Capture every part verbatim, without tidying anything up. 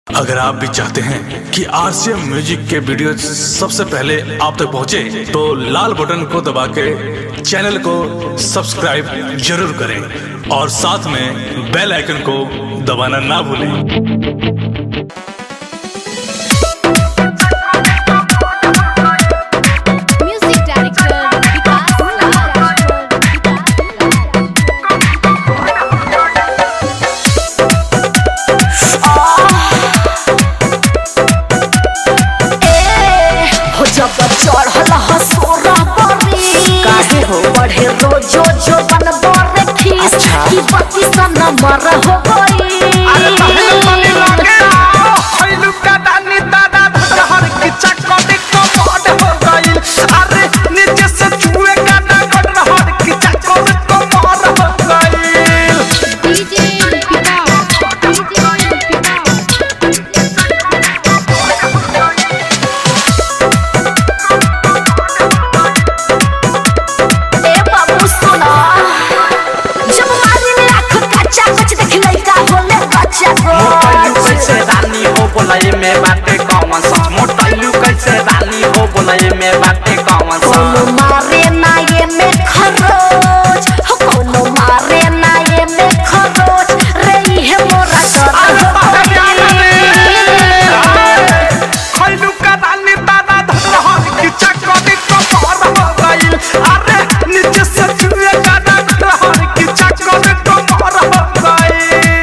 अगर आप भी चाहते हैं कि आरसीएम म्यूजिक के वीडियो सबसे पहले आप तक पहुंचे, तो लाल बटन को दबा के चैनल को सब्सक्राइब जरूर करें और साथ में बेल आइकन को दबाना ना भूलें। बढ़े रोजो जो बन बोरे खीस की बाती सा नंबर हो गई। अरे पहले पानी लागे खइलू का दानी दादा धर की चक्कर को मोड़ हो गई। अरे नीचे से छुए का डगर रहर की चक्कर को मोड़ हो गई। डीजे पिता डीजे बोलाए में बाटे कौन सच मोटाइलू कैसे रानी हो बोलाए में बाटे कौन सच कोनो मारे ना ये में खरोच हो कोनो मारे ना ये में खरोच रे है मोरा खइलू का रानी दादा धर की चक्कर को मोड़ हो गई। अरे नीचे से छुए का डगर की चक्कर को मोड़ हो गई।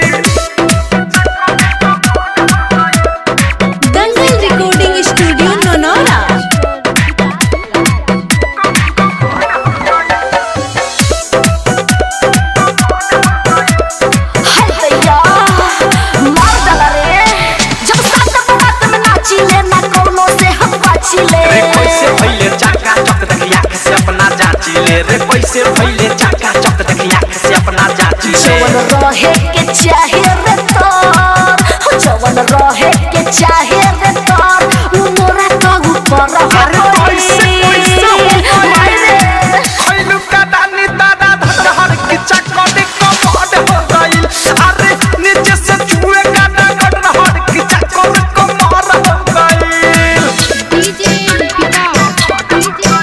रे पैसे भइले चाका चक देखिया से अपना जाची ले। जवन रहे के चाहे रे तोर हो जवन रहे के चाहे रे तोर उ मोरा तो ऊपर अरे पैसे पैसे मारे खइलू का दानी दादा धर की चक्कर को मोड़ हो गई। अरे नीचे से छुए का डगर रहर की चक्कर को मोड़ हो गई। डीजे पिता डीजे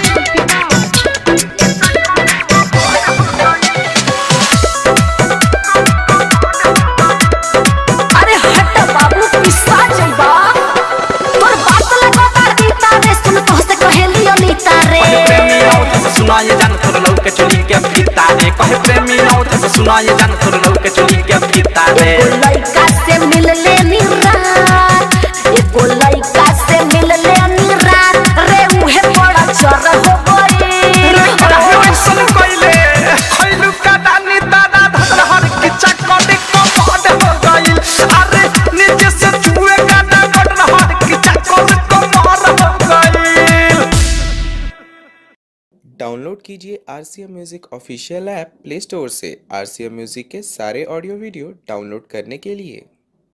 सुनाए जान तोर लौ के चोली के फीता रे कहे प्रेमी औत से सुनाए जान तोर लौ के चोली के फीता रे। एगो लइका से मिल ले नी रात एगो लइका से मिल ले नी रात रे उहे बड़ा चर हो गई। अरे सुन कइले खइलू का दानी दादा धर की चक्कर को मोड़ हो गई। अरे नीचे से छुए का डगर रहर की चक्कर को मोड़ हो गई। डाउनलोड कीजिए RCM music official app play store से। आरसीएम म्यूजिक के सारे ऑडियो वीडियो डाउनलोड करने के लिए